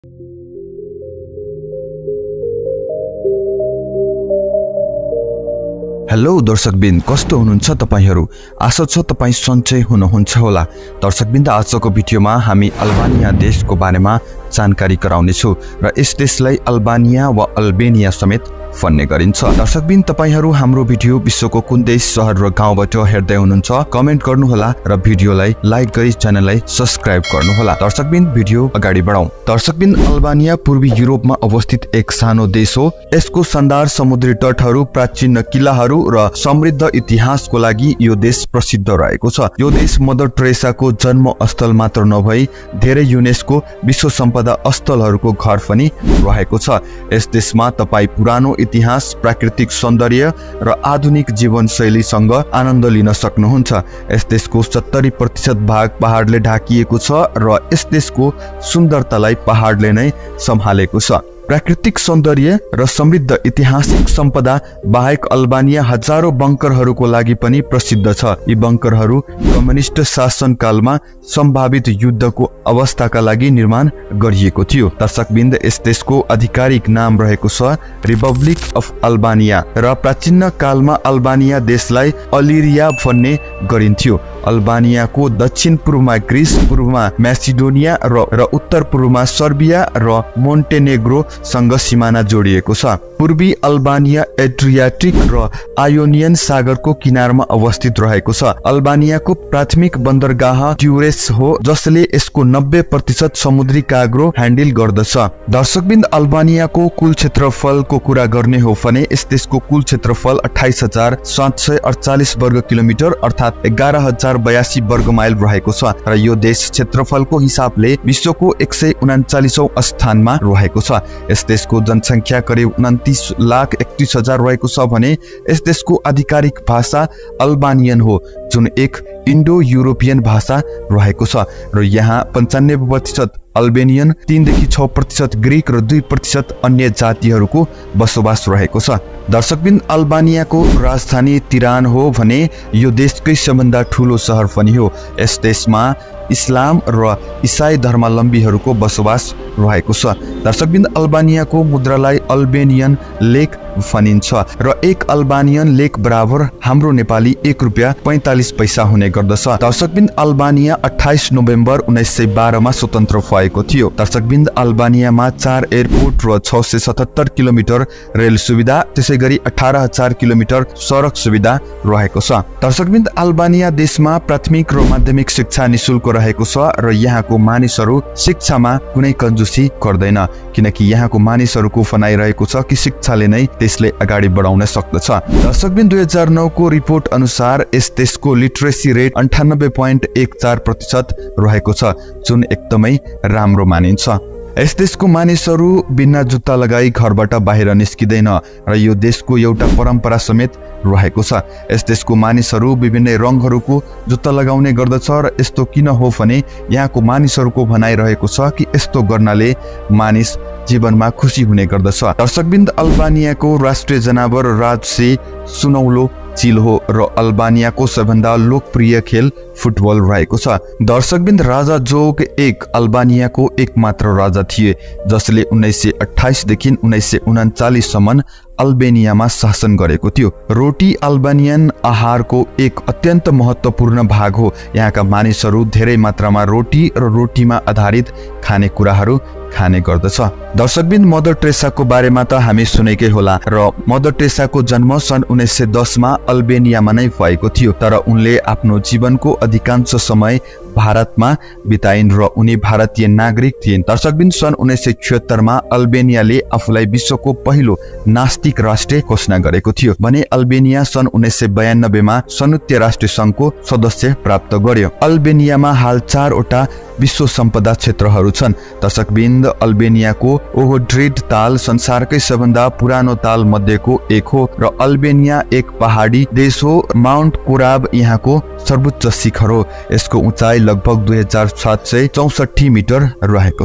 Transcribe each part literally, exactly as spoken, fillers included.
Hello दर्शकबिन, कस्तो हुनुहुन्छ तपाईहरु? आशा छ तपाई सन्चै हुनुहुन्छ होला। दर्शकबिन, आजको भिडियोमा हामी अल्बानिया देशको बारेमा जानकारी गराउने छु र यस देशलाई अल्बानिया वा अल्बेनिया समेत भन्ने गरिन्छ। दर्शकबिन, तपाईहरु हाम्रो भिडियो विश्वको कुन देश, शहर र गाउँबाट हेर्दै हुनुहुन्छ कमेन्ट गर्नुहोला र भिडियोलाई लाइक गरी च्यानललाई सब्स्क्राइब गर्नुहोला। दर्शकबिन, भिडियो अगाडि बढाउँ। दर्शकबिन, अल्बानिया पूर्वी युरोपमा अवस्थित एक सानो देश हो। यसको शानदार समुद्री तटहरू, प्राचीन किल्लाहरू र समृद्ध इतिहासको लागि यो देश प्रसिद्ध रहेको छ। यो देश मदर टेरेसाको जन्मस्थल मात्र नभई धेरै युनेस्को विश्व सम्पदा स्थलहरूको घर पनि रहेको छ। यस देशमा तपाई पुरानो इतिहास, प्राकृतिक सौन्दर्य र आधुनिक जीवनशैलीसँग आनन्द लिन सक्नुहुन्छ। यस देशको सत्तरी प्रतिशत भाग पहाडले ढाकिएको छ र यस देशको सुन्दरतालाई पहाडले नै सम्हालेको छ। प्राकृतिक सौन्दर्य र समृद्ध ऐतिहासिक सम्पदा बाहेक अल्बानिया हजारौं बङ्करहरूको लागि पनि प्रसिद्ध छ। यी बङ्करहरू कम्युनिस्ट शासनकालमा सम्भावित युद्धको अवस्थाका लागि निर्माण गरिएको थियो। दर्शकबिन्द, यस देशको आधिकारिक नाम रहेको छ रिपब्लिक अफ अल्बानिया र प्राचीन कालमा अल्बानिया देशलाई अलिरिया भन्ने गरिन्थ्यो। अल्बानियाको दक्षिण पूर्वमा ग्रिस, पूर्वमा म्यासिडोनिया र, र उत्तर पूर्वमा सर्बिया र मोन्टेनेग्रो सँग सिमाना जोडिएको छ। पूर्वी अल्बानिया एड्रियाटिक र आयोनियन सागरको किनारमा अवस्थित रहेको छ। अल्बानियाको प्राथमिक बन्दरगाह ट्युरेस हो, जसले यसको नब्बे प्रतिशत समुद्री कार्गो ह्यान्डल गर्दछ। दर्शकबिन्द, अल्बानियाको कुल क्षेत्रफलको कुरा गर्ने हो भने यस देशको कुल क्षेत्रफल अठाइस हजार सात सय अडचालिस वर्ग किलोमिटर अर्थात् एघार हजार बयासी वर्ग माइल रहेको छ र यो देश क्षेत्रफलको हिसाबले विश्वको एक सय उनाचालिसौं स्थानमा रहेको छ। यस देशको जनसङ्ख्या करिब उन्तिस लाख एकतीस हजार रहेको छ भने यस देशको आधिकारिक भाषा अल्बानियन हो, जुन एक इन्डो युरोपियन भाषा रहेको छ र यहाँ पन्चानब्बे प्रतिशत अल्बेनियन, तीनदेखि छ प्रतिशत ग्रीक र दुई प्रतिशत अन्य जातिहरूको बसोबास रहेको छ। दर्शकबिन, अल्बानियाको राजधानी तिरान हो भने यो देशकै सबभन्दा ठुलो सहर पनि हो। यस देशमा इस्लाम र इसाई धर्मावलम्बीहरूको बसोबास रहेको छ। दर्शकबिन, अल्बानियाको मुद्रालाई अल्बेनियन लेक भनिन्छ र एक अल्बानियन लेक बराबर हाम्रो नेपाली एक रुपियाँ पैंतालिस पैसा हुने गर्दछ। दर्शकबिन, अल्बानिया अट्ठाइस नोभेम्बर उन्नाइस सय बाह्रमा स्वतन्त्र भएको थियो। दर्शकबिन, अल्बानियामा चार एयरपोर्ट र छ सय सतहत्तर किलोमिटर रेल सुविधा, त्यसै गरी अठार हजार किलोमिटर सडक सुविधा रहेको छ। दर्शकबिन, अल्बानिया देशमा प्राथमिक र माध्यमिक शिक्षा निशुल्क रहेको छ र यहाँको मानिसहरू शिक्षामा कुनै कंजुसी गर्दैन, किनकि यहाँको मानिसहरूको भनाइरहेको छ कि शिक्षाले नै देशले अगाडि बढाउन सक्दछ। दर्शकबिन, दुई हजार नौ को रिपोर्ट अनुसार यस देशको लिटरेसी रेट अन्ठानब्बे पोइन्ट एक चार प्रतिशत रहेको छ, जुन एकदमै राम्रो मानिन्छ। यस देशको मानिसहरू बिना जुत्ता लगाई घरबाट बाहिर निस्किँदैन र यो देशको एउटा परम्परा समेत रहेको छ। यस देशको मानिसहरू विभिन्न रङहरूको जुत्ता लगाउने गर्दछ र यस्तो किन हो भने यहाँको मानिसहरूको भनाइरहेको छ कि यस्तो गर्नाले मानिस जीवनमा खुसी हुने गर्दछ। दर्शकबिन्द, अल्बानियाको राष्ट्रिय जनावर राजसे सुनौलो चिल हो र अल्बानियाको सबभन्दा लोकप्रिय खेल फुटबल रहेको छ। दर्शकबिन्द, राजा जोग एक अल्बानियाको एकमात्र राजा थिए जसले उन्नाइस सय अट्ठाइस देखि उन्नाइस सय उनाचालिस सम्म अल्बेनियामा शासन गरेको थियो। रोटी अल्बानियन आहारको एक अत्यन्त महत्त्वपूर्ण भाग हो। यहाँका मानिसहरू धेरै मात्रामा रोटी र रोटीमा आधारित खानेकुराहरू खाने गर्दछ। दर्शकबिन, मदर टेरेसाको बारेमा त हामी सुनेकै होला र मदर टेरेसाको जन्म सन् उन्नाइस सय दस मा अल्बेनियामा नै भएको थियो, तर उनले आफ्नो जीवनको अधिकांश समय भारतमा बिताइन् र उनी भारतीय नागरिक थिइन्। दर्शकबिन, सन् उन्नाइस सय छिहत्तर मा अल्बेनियाले आफूलाई विश्वको पहिलो नास्तिक राष्ट्र घोषणा गरेको थियो भने अल्बेनिया सन् उन्नाइस सय बयानब्बे मा संयुक्त राष्ट्र संघको सदस्य प्राप्त गर्यो। अल्बेनियामा हाल चारवटा विश्व सम्पदा क्षेत्रहरू छन्। दर्शकबिन्द, अल्बेनियाको ओहोड्रिड ताल संसारकै सबभन्दा पुरानो ताल मध्येको एक हो र अल्बेनिया एक पहाडी देश हो। माउन्ट कोराब यहाँको सर्वोच्च शिखर हो। यसको उचाइ लगभग दुई हजार सात सय चौसठी मिटर रहेको छ।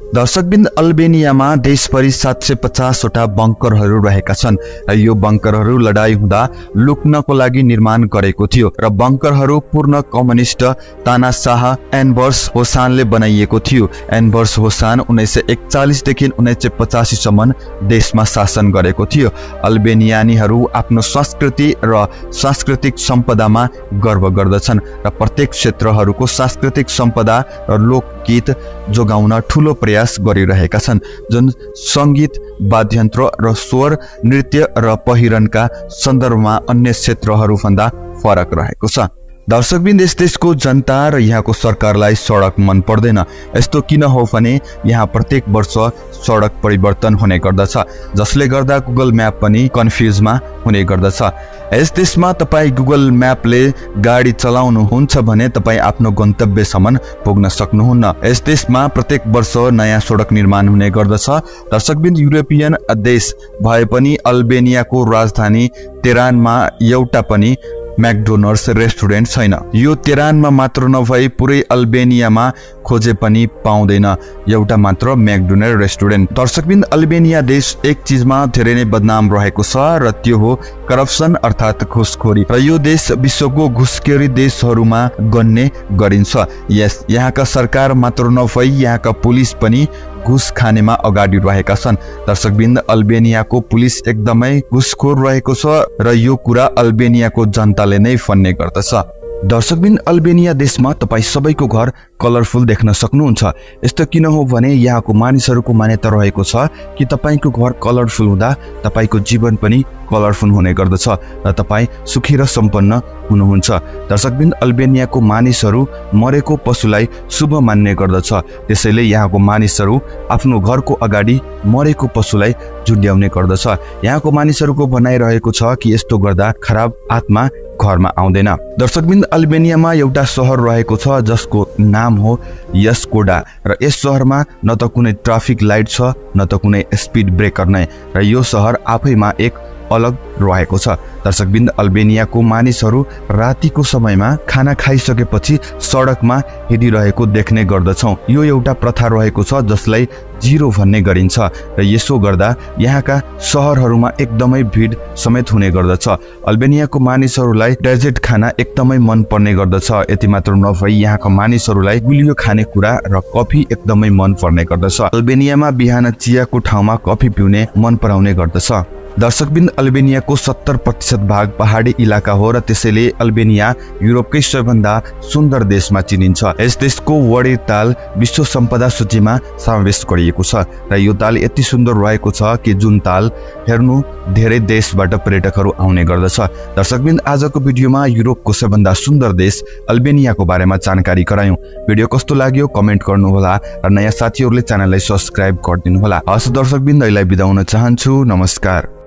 दर्शकबिन्द अल्बेनियामा देशभरि सात सय पचासवटा बङ्करहरू रहेका छन् र यो बङ्करहरू लडाई हुँदा लुक्नको लागि निर्माण गरेको थियो र बङ्करहरू पूर्ण कम्युनिस्ट तानाशाह एन्भर्स होसानले बनाइएको थियो। एन्भर्स होसान उन्नाइस सय एकचालिसदेखि उन्नाइस सय पचासीसम्म देशमा शासन गरेको थियो। अल्बेनियानीहरू आफ्नो संस्कृति र सांस्कृतिक सम्पदामा गर्व गर्दछन् र प्रत्येक क्षेत्रहरूको सांस्कृतिक सम्पदा र लोकगीत जोगाउन ठूलो प्रयास गरिरहेका छन्, जुन संगीत, वाद्ययन्त्र र स्वर, नृत्य र पहिरनका सन्दर्भमा अन्य क्षेत्रहरूभन्दा फरक रहेको छ। दर्शकबिन्द यस देशको जनता र यहाँको सरकारलाई सडक मन पर्दैन। यस्तो किन हो भने यहाँ प्रत्येक वर्ष सडक परिवर्तन हुने गर्दछ, जसले गर्दा गुगल म्याप पनि कन्फ्युजमा हुने गर्दछ। यस देशमा तपाईँ गुगल म्यापले गाडी चलाउनुहुन्छ भने तपाईँ आफ्नो गन्तव्यसम्म पुग्न सक्नुहुन्न। यस देशमा प्रत्येक वर्ष नयाँ सडक निर्माण हुने गर्दछ। दर्शकबिन्द युरोपियन देश भए पनि अल्बेनियाको राजधानी तेरानमा एउटा पनि मैकडोनल्ड्स रेस्टुरेन्ट छैन। यो तेरानमा मात्र नभई पुरै अल्बेनियामा खोजे पनि पाउँदैन एउटा मात्र मैकडोनल्ड रेस्टुरेन्ट। दर्शकबिन्द अल्बेनिया देश एक चीजमा धेरै नै बदनाम रहेको छ र त्यो हो करप्सन अर्थात घुसखोरी, र यो देश विश्वको घुसखोरी देशहरूमा गन्ने गरिन्छ। यस यहाँका सरकार मात्र नभई यहाँका पुलिस पनि घुस खानेमा अगाडि रहेका छन्। दर्शकबिन्द अल्बेनियाको पुलिस एकदमै घुसखोर रहेको छ र यो कुरा अल्बेनियाको जनताले नै भन्ने गर्दछ। दर्शकबिन्द अल्बेनिया देशमा तपाईँ सबैको घर कलरफुल देख्न सक्नुहुन्छ। यस्तो किन हो भने यहाँको मानिसहरूको मान्यता रहेको छ कि तपाईको घर कलरफुल हुँदा तपाईको जीवन पनि कलरफुल हुने गर्दछ र तपाईँ सुखी र सम्पन्न हुनुहुन्छ। दर्शकबिन्द अल्बेनियाको मानिसहरू मरेको पशुलाई शुभ मान्ने गर्दछ, त्यसैले यहाँको मानिसहरू आफ्नो घरको अगाडि मरेको पशुलाई झुन्ड्याउने गर्दछ। यहाँको मानिसहरूको भनाइरहेको छ कि यस्तो गर्दा खराब आत्मा घरमा आउँदैन। दर्शकबिन्द अल्बेनियामा एउटा सहर रहेको छ जसको नाम हो यसकोडा, र यस सहरमा न त कुनै ट्राफिक लाइट छ न त कुनै स्पिड ब्रेकर नै, र यो सहर आफैमा एक अलग रहेको छ। दर्शकबिन्द अल्बेनियाको मानिसहरू रातिको समयमा खाना खाइसकेपछि सडकमा हिँडिरहेको देख्ने गर्दछौँ। यो एउटा प्रथा रहेको छ जसलाई जिरो भन्ने गरिन्छ, र यसो गर्दा यहाँका सहरहरूमा एकदमै भिड समेत हुने गर्दछ। अल्बेनियाको मानिसहरूलाई डेजर्ट खाना एकदमै मन पर्ने गर्दछ। यति मात्र नभई यहाँका मानिसहरूलाई गुलियो खानेकुरा र कफी एकदमै मन पर्ने गर्दछ। अल्बेनियामा बिहान चियाको ठाउँमा कफी पिउने मन पराउने गर्दछ। दर्शकबिन्द अल्बेनियाको सत्तर प्रतिशत भाग पहाडी इलाका हो र त्यसैले अल्बेनिया युरोपकै सबैभन्दा सुन्दर देशमा चिनिन्छ। यस देशको वडे ताल विश्व सम्पदा सूचीमा समावेश गरिएको छ र यो ताल यति सुन्दर रहेको छ कि जुन ताल हेर्नु धेरै देशबाट पर्यटकहरू आउने गर्दछ। दर्शकबिन्द आजको भिडियोमा युरोपको सबैभन्दा सुन्दर देश अल्बेनियाको बारेमा जानकारी गरायौं। भिडियो कस्तो लाग्यो कमेन्ट गर्नुहोला र नयाँ साथीहरूले च्यानललाई सब्स्क्राइब गरिदिनु होला। हस् दर्शकबिन्द अहिले बिदा हुन चाहन्छु। नमस्कार।